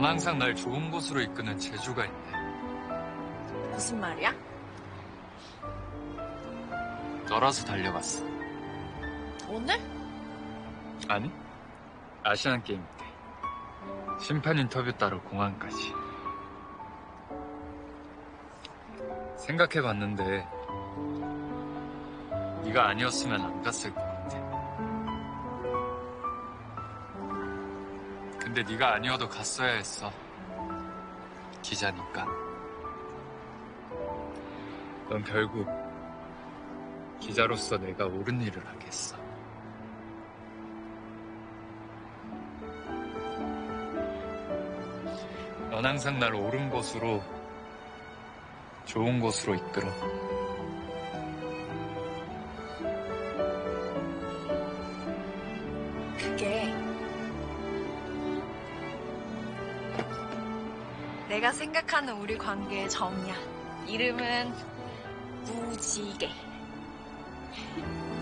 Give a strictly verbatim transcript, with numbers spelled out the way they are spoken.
넌 항상 날 좋은 곳으로 이끄는 재주가 있네. 무슨 말이야? 너라서 달려갔어. 오늘? 아니, 아시안 게임 때. 심판 인터뷰 따러 공항까지. 생각해봤는데 네가 아니었으면 안 갔을 것 같아. 근데 네가 아니어도 갔어야 했어. 기자니까. 넌 결국 기자로서 내가 옳은 일을 하겠어. 넌 항상 날 옳은 곳으로, 좋은 곳으로 이끌어. 그게 내가 생각하는 우리 관계의 정이야. 이름은 무지개.